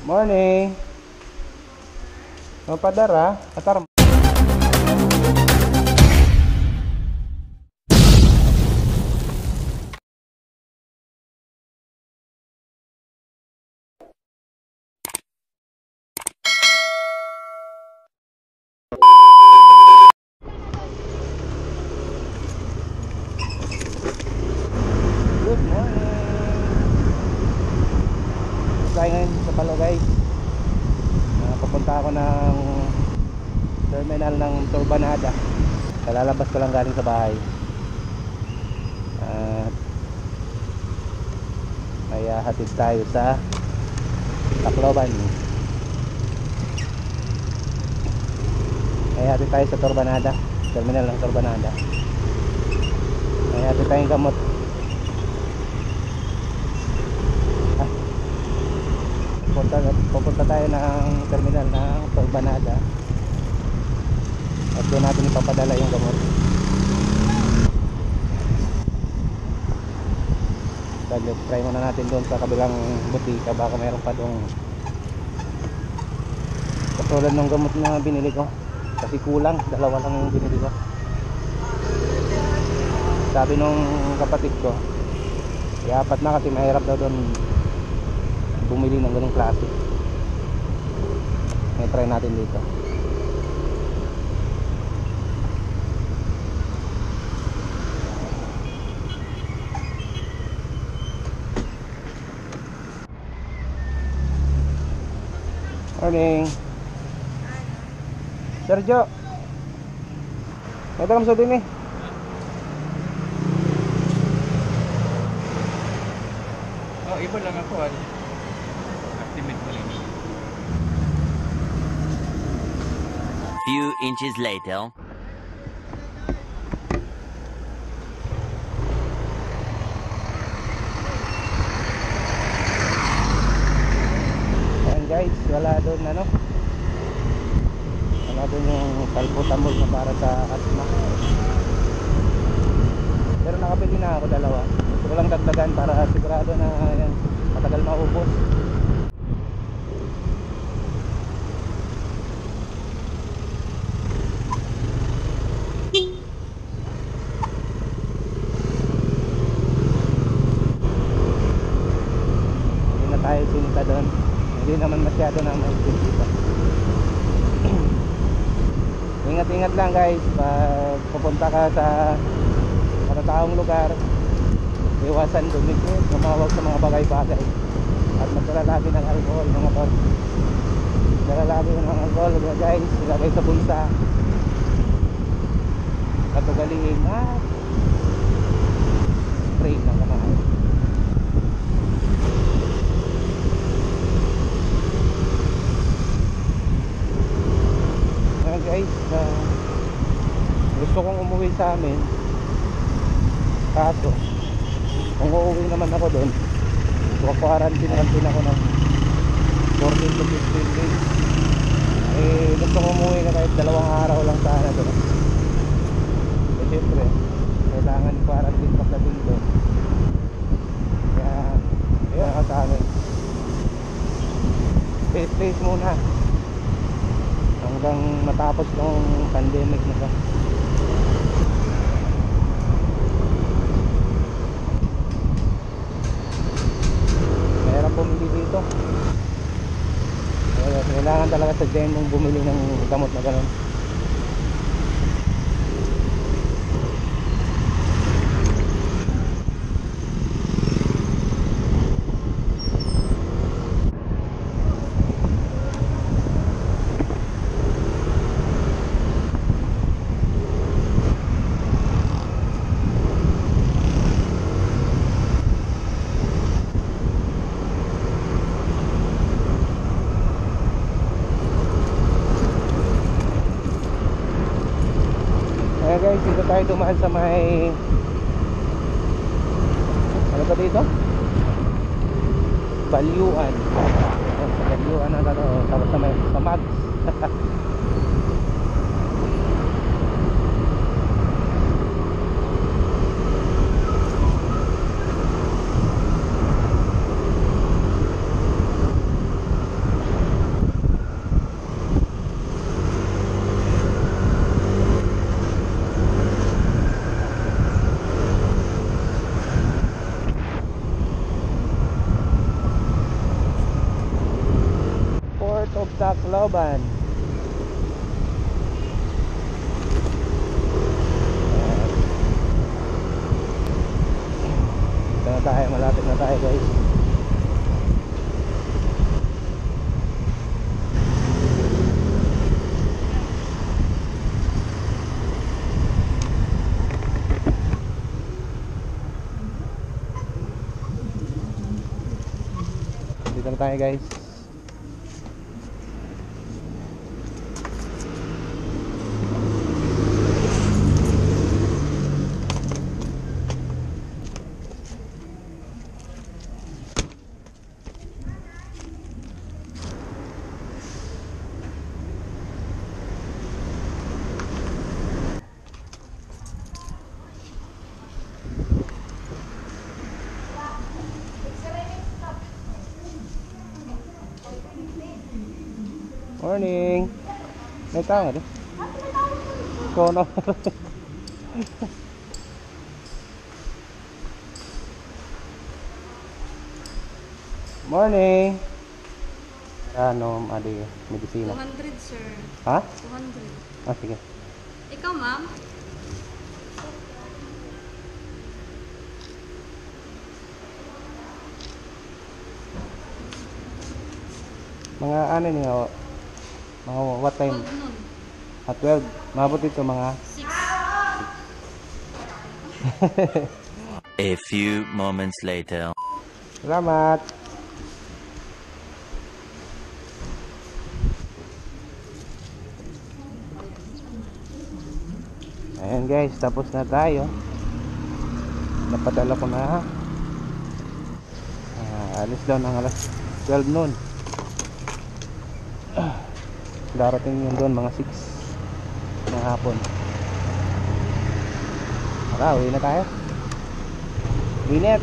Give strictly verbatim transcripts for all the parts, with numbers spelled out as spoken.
Morning. Mapadara, atar. Good morning. Tayo ngayon sa Palogay. Uh, papunta ako ng terminal ng Turbanada. Kalalabas ko lang galing sa bahay. At uh, ay uh, hatid tayo sa Tacloban. Ay hatid tayo sa Turbanada, terminal ng Turbanada. Ay hatid tayong gamot. Pupunta, pupunta tayo ng terminal ng Turbanada at doon natin ipapadala yung gamot. Try muna natin doon sa kabilang butika, baka mayroon pa doon katulad ng gamot na binili ko, kasi kulang, dalawa lang yung binili ko. Sabi nung kapatid ko iapat na kasi mahirap daw doon bumili ng ganung klase. May try natin dito. Morning Sergio. Ito kam sa din eh. Oh, iba lang ako ah. Few inches later. Ayan guys, wala doon ano, wala doon yung salbutamol na para sa asma. Pero nakabili na ako dalawa. Gusto ko lang dagdagan para sigurado na yan, matagal maubos. Tayo sinta doon, hindi naman masyado na maigit dito. Ingat-ingat lang guys pag pupunta ka sa matataong lugar. Iwasan dumikit, tumawag sa mga bagay-bagay at magdala lagi ng alcohol mga tol. Magdala lagi ng alcohol guys, ilagay sa bulsa, katugaliin at spray ng kamay. Guys, uh, gusto kong umuwi sa amin, kaso kung uuwi naman ako doon, quarantine din ako ng fourteen to fifteen days. Eh gusto kong umuwi na kahit dalawang araw lang sana doon. Eh siyempre kailangan quarantine pagdating doon, kaya kaya ka sa amin space space muna hanggang matapos ng pandemic na to. Mahirap bumili dito. Kailangan talaga sa dyan mong bumili ng gamot na gano'n. Guys, dito tayo dumaan sa may ano ba dito? Balyuan. Oh, sa Balyuan na ano, tapos sa may sa Mags. Tacloban. Ayan. Dito na tayo, malapit na tayo guys. Dito na tayo guys. Morning. May tao nga doon. Kono. Morning. Ano, adi, medisina. two hundred, sir. Ha? two hundred. Ah, sige. Ikaw, ma'am? Mga ano niyo? Mga what time? twelve noon. At twelve. Mabot ito mga six. A few moments later. Salamat. Ayan guys, tapos na tayo. Napadala ko na. Ah, alis daw ng alas twelve noon. Ah, darating yun doon mga six ng hapon. Tara, uwi na tayo. Binet.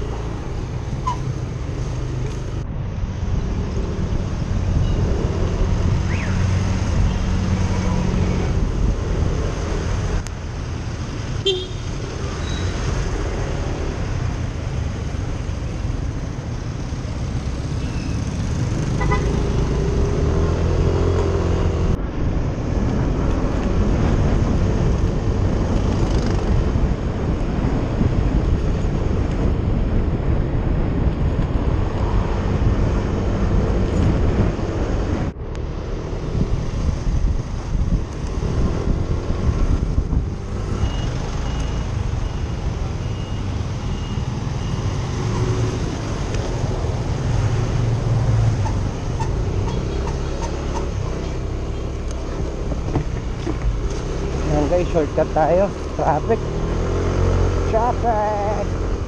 Ayan guys, shortcut tayo. Traffic. Traffic.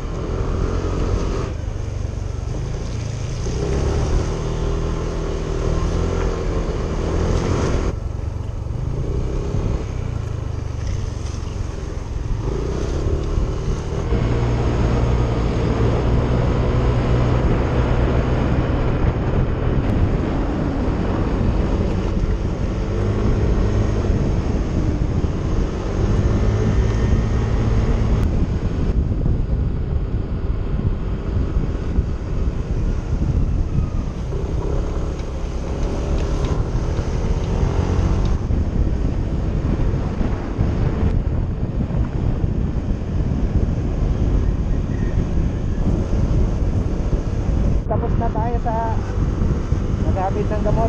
Tapos na tayo sa naghabit ng gamot.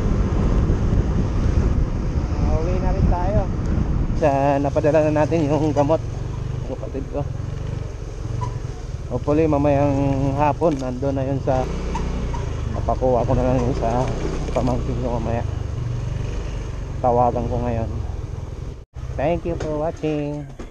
Uh, uwi na rin tayo. Sa napadala na natin yung gamot ng kapatid ko. Hopefully mamayang hapon nandun na yun sa napakuha ko na lang yun sa pamangkin ko mamaya. Tawagan ko ngayon. Thank you for watching.